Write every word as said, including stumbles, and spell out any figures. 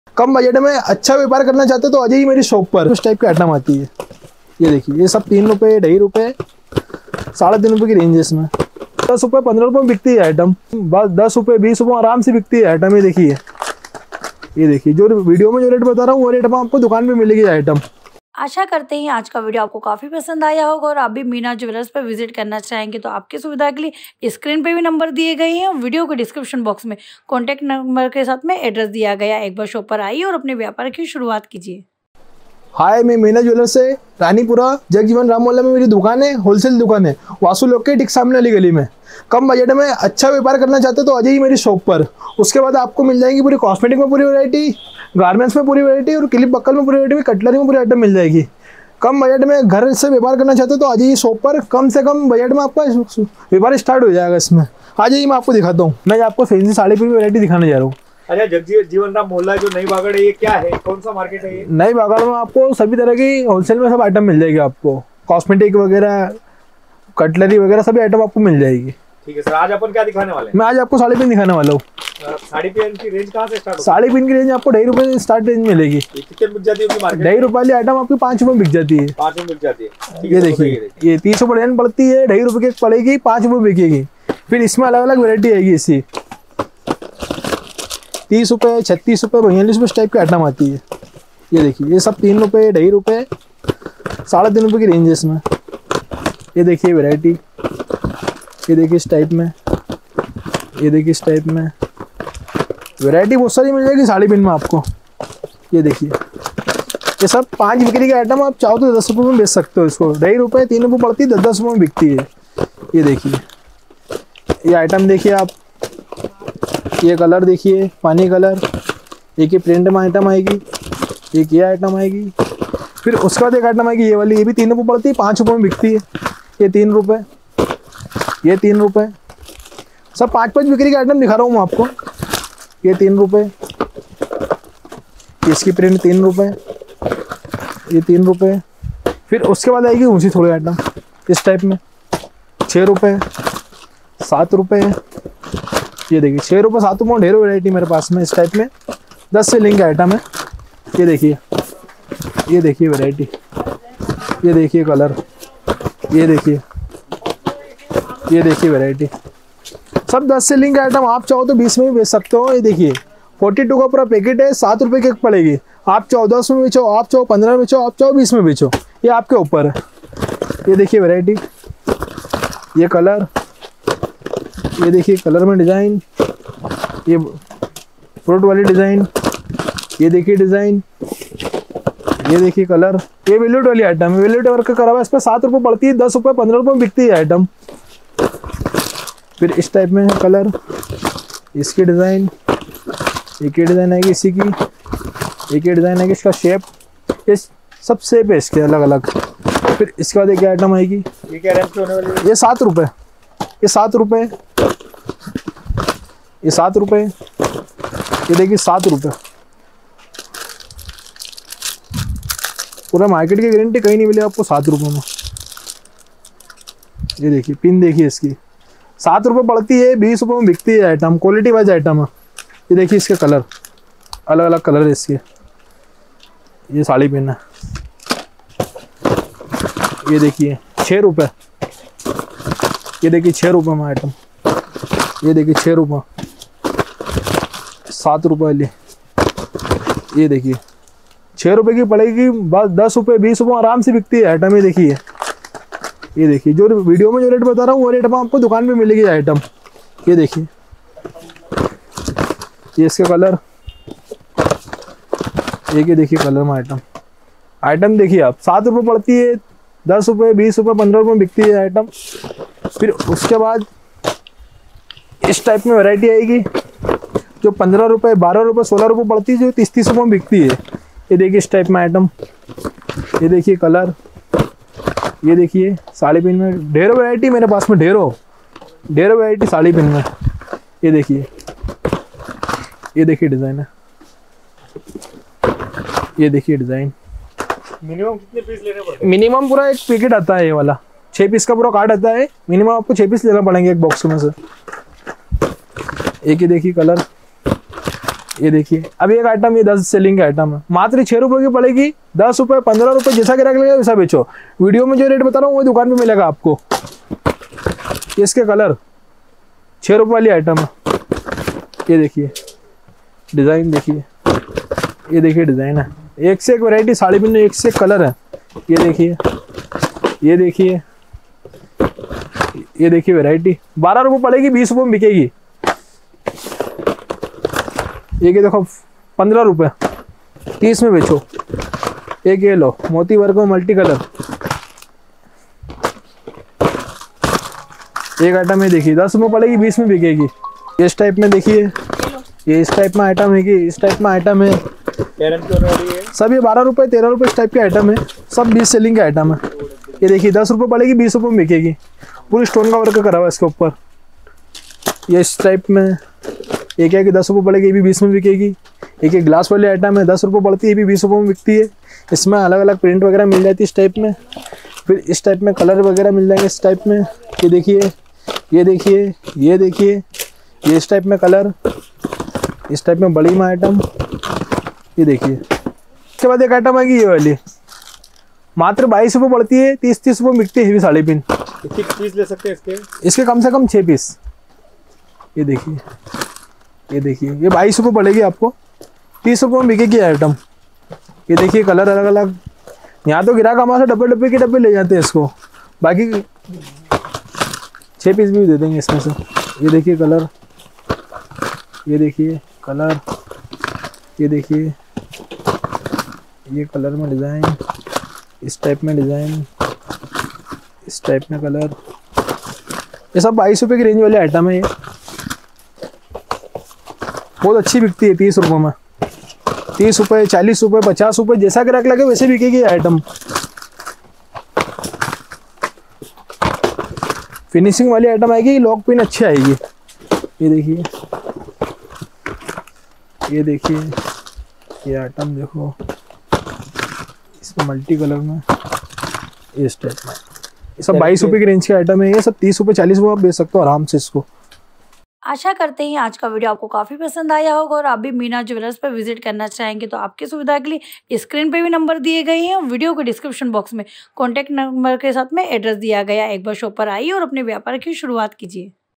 कम budget में अच्छा व्यापार करना चाहते हो तो आ जाइए मेरी शॉप पर। उस टाइप की आइटम आती है। ये देखिए, ये सब तीन रुपये ढाई रुपये साढ़े तीन रुपये की रेंज है इसमें। दस रुपये पंद्रह रुपये में बिकती है आइटम, बस दस रुपये बीस रुपये आराम से बिकती है आइटम। ये देखिए, ये देखिए जो वीडियो में जो रेट बता रहा हूँ वो रेट में आपको दुकान पे मिलेगी आइटम। आशा करते हैं आज का वीडियो आपको काफ़ी पसंद आया होगा और आप भी मीना ज्वेलर्स पर विजिट करना चाहेंगे तो आपकी सुविधा के लिए स्क्रीन पे भी नंबर दिए गए हैं और वीडियो के डिस्क्रिप्शन बॉक्स में कॉन्टैक्ट नंबर के साथ में एड्रेस दिया गया है। एक बार शॉप पर आइए और अपने व्यापार की शुरुआत कीजिए। हाय, मैं मीना ज्वेलर्स से रानीपुरा जगजीवन राम मोहल्ला में मेरी दुकान है, होलसेल दुकान है, वासु लोग के ठीक सामने वाली गली में। कम बजट में अच्छा व्यापार करना चाहते हो तो आ जाइए मेरी शॉप पर। उसके बाद आपको मिल जाएगी पूरी कॉस्मेटिक में पूरी वैरायटी, गारमेंट्स में पूरी वैरायटी और क्लिप बक्कल में पूरी वैरायटी, कटलरी में पूरी आइटम मिल जाएगी। कम बजट में घर से व्यापार करना चाहते हो तो आ जाइए शॉप पर। कम से कम बजट में आपका व्यापार स्टार्ट हो जाएगा इसमें। आ जाइए, मैं आपको दिखाता हूँ। मैं आपको फैंसी साड़ी की वैरायटी दिखाने जा रहा हूँ। अच्छा, जगजीवन राम मोहल्ला जो नई बागड़ है, ये क्या है, कौन सा मार्केट है ये? नई बागड़ में आपको सभी तरह की होलसेल में सब आइटम मिल जाएगी। आपको कॉस्मेटिक वगैरह, कटलरी वगैरह सभी आइटम आपको मिल जाएगी। ठीक है सर, आज अपन क्या दिखाने वाले हैं? मैं आज आपको साड़ी पिन दिखाने वाला हूँ। साड़ी पिन की रेंज कहाँ से स्टार्ट होती है? साड़ी पिन की रेंज आपको ढाई रुपए स्टार्ट रेंज मिलेगी। कितने बिक जाती है मार्केट? ढाई रुपए वाली आइटम आपकी पाँच रुपए बिक जाती है। पाँच रुपए बिक जाती है। ये देखिए, ये तीस रुपए रेंज पड़ती है, ढाई रुपए की पड़ेगी, पाँच रुपए बिकेगी। फिर इसमें अलग अलग वेरायटी आएगी। इसी तीस रुपये, छत्तीस रुपये, बयालीस रुपये टाइप की आइटम आती है। ये देखिए, ये सब तीन रुपये ढाई रुपये साढ़े तीन रुपये की रेंज है इसमें। ये देखिए वैरायटी, ये देखिए इस टाइप में, ये देखिए इस टाइप में वैरायटी बहुत सारी मिल जाएगी साड़ी पिन में आपको। ये देखिए, ये सब पाँच बिक्री की आइटम, आप चाहो तो दस रुपये में बेच सकते हो इसको। ढाई रुपये तीन रुपये पड़ती है, दस दस रुपये में बिकती है। ये देखिए, ये आइटम देखिए आप, ये कलर देखिए पानी कलर, एक ही प्रिंट में आइटम आएगी, एक ये आइटम आएगी। फिर उसके बाद एक आइटम आएगी ये वाली, ये भी तीन रुपये पड़ती है, पाँच रुपये में बिकती है। ये तीन रुपये, ये तीन रुपये, सब पाँच पाँच बिक्री के आइटम दिखा रहा हूँ मैं आपको। ये तीन रुपये, इसकी प्रिंट तीन रुपये, ये तीन रुपये। फिर उसके बाद आएगी ऊँची थोड़ी आइटम इस टाइप में, छः रुपये, सात रुपये। ये देखिए छः रुपये सात रुपये ढेरों वैरायटी मेरे पास में इस टाइप में, दस से लिंक आइटम है। ये देखिए, ये देखिए वैरायटी, ये देखिए कलर, ये देखिए, ये देखिए वैरायटी, सब दस से लिंक आइटम। आप चाहो तो बीस में भी बेच सकते हो। ये देखिए बयालीस का पूरा पैकेट है, सात रुपये की पड़ेगी। आप चाहो दस में बेचो, आप चाहो पंद्रह में बेचो, आप चाहो बीस में बेचो, ये आपके ऊपर है। ये देखिए वैरायटी, ये कलर, ये देखिए कलर में डिज़ाइन, ये फ्रूट वाली डिज़ाइन, ये देखिए डिज़ाइन, ये देखिए कलर। ये वेलवेट वाली आइटम है, वेलवेट वर्क करा हुआ, इस पर सात रुपये पड़ती है, दस रुपये पंद्रह रुपये में बिकती है आइटम। फिर इस टाइप में कलर, इसकी डिज़ाइन, एक ही डिज़ाइन आएगी इसी की, एक ही डिज़ाइन आएगी, इसका शेप, ये सब शेप है इसके अलग अलग। फिर इसके बाद एक आइटम आएगी, ये क्या रेंज होने वाली है? ये सात रुपये, ये सात रुपये, ये सात रुपये, ये देखिए सात रुपये। पूरा मार्केट की गारंटी कहीं नहीं मिलेगी आपको सात रुपये में। ये देखिए पिन देखिए इसकी, सात रुपये पड़ती है, बीस रुपये में बिकती है आइटम, क्वालिटी वाइज आइटम है। ये देखिए इसके कलर, अलग अलग कलर है इसके। ये साड़ी पिन है, ये देखिए छः रुपये, ये देखिए छः रुपये में आइटम, ये देखिए छः रुपये, सात रुपये वाली, ये देखिए छः रुपये की पड़ेगी, बस दस रुपये बीस रुपये आराम से बिकती है आइटम। ये देखिए, ये देखिए जो वीडियो में जो रेट बता रहा हूँ वो रेट में आपको दुकान पे मिलेगी आइटम। ये देखिए, ये इसके कलर, एक ही देखिए कलर में आइटम, आइटम देखिए आप, सात रुपये पड़ती है, दस रुपये बीस रुपये पंद्रह रुपये में बिकती है आइटम। फिर उसके बाद इस टाइप में वैरायटी आएगी जो पंद्रह रुपये बारह रुपये सोलह रुपये पड़ती है, जो तीस तीस रुपये में बिकती है। ये देखिए इस टाइप में आइटम, ये देखिए कलर, ये देखिए साड़ी पिन में ढेरों वैरायटी मेरे पास में, ढेरों ढेरों वैरायटी साड़ी पिन में। ये देखिए, ये देखिए डिज़ाइन है, ये देखिए डिज़ाइन। मिनिमम कितने पीस लेने पड़ते हैं? मिनिमम पूरा एक पैकेट आता है, ये वाला छः पीस का पूरा कार्ड आता है, मिनिमम आपको छः पीस लेना पड़ेंगे एक बॉक्स में से। एक ही देखिए कलर, ये देखिए, अब एक आइटम ये दस सेलिंग का आइटम है, मात्र छह रुपए की पड़ेगी। दस रुपए पंद्रह रुपए जैसा गिराक लगेगा वैसा बेचो। वीडियो में जो रेट बता रहा हूँ वही दुकान पे मिलेगा आपको। इसके कलर छह रुपए वाली आइटम है। ये देखिए डिजाइन, देखिए ये देखिए डिजाइन है, एक से एक वैरायटी साड़ी में, एक से एक कलर है। ये देखिए, ये देखिए, ये देखिए वैरायटी बारह रुपए पड़ेगी, बीस रुपए में बिकेगी। एक ये देखो पंद्रह रुपए, तीस में बेचो। एक ये लो मोती वर्क में मल्टी कलर, एक आइटम ये देखिए दस रुपए पड़ेगी, बीस में बिकेगी। इस टाइप में देखिए, ये इस टाइप में आइटम है कि इस टाइप में आइटम है, सब ये बारह रुपए तेरह रुपए इस टाइप के आइटम है, सब बीस सेलिंग के आइटम है। ये देखिए दस रुपए पड़ेगी, बीस रुपए में बिकेगी। पूरी स्टोन का वर्क करा हुआ है इसके ऊपर। ये इस टाइप में एक है कि दस रुपये पड़ेगी, ये भी बीस में बिकेगी। एक एक ग्लास वाली आइटम है, दस रुपये पड़ती है, ये भी बीस रुपये में बिकती है। इसमें अलग अलग प्रिंट वगैरह मिल जाती है इस टाइप में। फिर इस टाइप में कलर वगैरह मिल जाएंगे इस टाइप में। ये देखिए, ये देखिए, ये देखिए, ये इस टाइप में कलर, इस टाइप में बड़ी में आइटम। ये देखिए, इसके बाद एक आइटम आएगी ये वाली, मात्र बाईस रुपये पड़ती है, तीस तीस रुपये बिकती है हेवी साड़ी पिन। पीस ले सकते हैं इसके इसके कम से कम छः पीस। ये देखिए, ये देखिए, ये बाईस रुपये पड़ेगी आपको, तीस रुपये में बिकेगी आइटम। ये देखिए कलर अलग अलग, यहाँ तो गिराक हमारे से डब्बे डब्बे के डब्बे ले जाते हैं इसको, बाकी छः पीस भी दे देंगे इसमें से। ये देखिए कलर, ये देखिए कलर, ये देखिए ये कलर में डिज़ाइन, इस टाइप में डिज़ाइन, इस टाइप में कलर। ये सब बाईस रुपये की रेंज वाले आइटम है। ये बहुत अच्छी बिकती है तीस रुपये में, तीस रुपये चालीस रुपये पचास रुपये जैसा ग्राहक लगे वैसे बिकेगी आइटम। फिनिशिंग वाली आइटम आएगी, लॉक पिन अच्छी आएगी। ये देखिए, ये देखिए, ये आइटम देखो इसमें मल्टी कलर में, इस टाइप में। ये सब बाईस रुपये की रेंज के आइटम है। ये सब तीस रुपये चालीस रुपये आप बेच सकते हो आराम से इसको। आशा करते हैं आज का वीडियो आपको काफ़ी पसंद आया होगा और आप भी मीना ज्वेलर्स पर विजिट करना चाहेंगे तो आपकी सुविधा के लिए स्क्रीन पे भी नंबर दिए गए हैं। वीडियो के डिस्क्रिप्शन बॉक्स में कॉन्टैक्ट नंबर के साथ में एड्रेस दिया गया है। एक बार शॉप पर आइए और अपने व्यापार की शुरुआत कीजिए।